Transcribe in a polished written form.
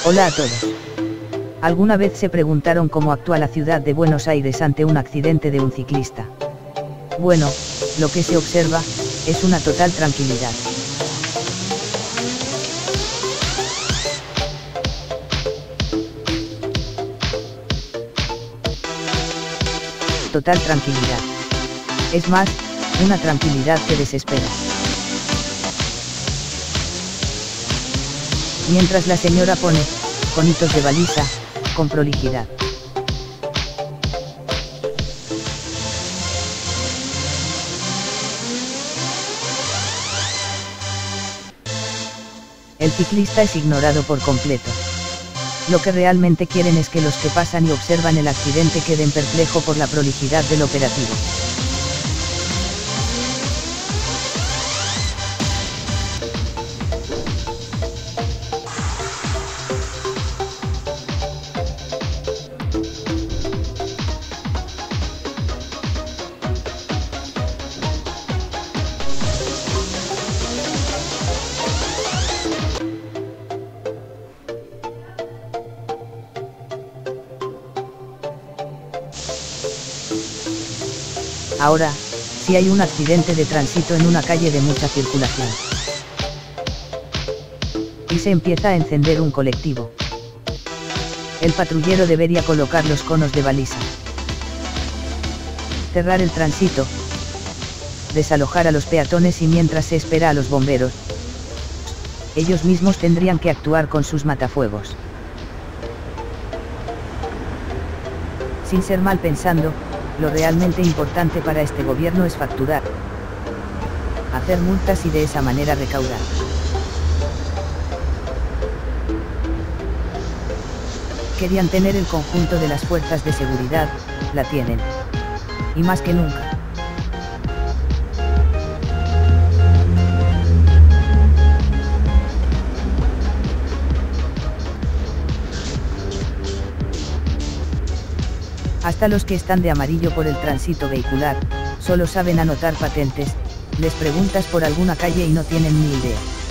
Hola a todos. ¿Alguna vez se preguntaron cómo actúa la ciudad de Buenos Aires ante un accidente de un ciclista? Bueno, lo que se observa, es una total tranquilidad. Total tranquilidad. Es más, una tranquilidad que desespera. Mientras la señora pone conitos de baliza, con prolijidad. El ciclista es ignorado por completo. Lo que realmente quieren es que los que pasan y observan el accidente queden perplejos por la prolijidad del operativo. Ahora, si hay un accidente de tránsito en una calle de mucha circulación, y se empieza a encender un colectivo, el patrullero debería colocar los conos de baliza, cerrar el tránsito, desalojar a los peatones y mientras se espera a los bomberos, ellos mismos tendrían que actuar con sus matafuegos. Sin ser mal pensando, lo realmente importante para este gobierno es facturar, hacer multas y de esa manera recaudar. Querían tener el conjunto de las fuerzas de seguridad, la tienen. Y más que nunca. Hasta los que están de amarillo por el tránsito vehicular, solo saben anotar patentes, les preguntas por alguna calle y no tienen ni idea.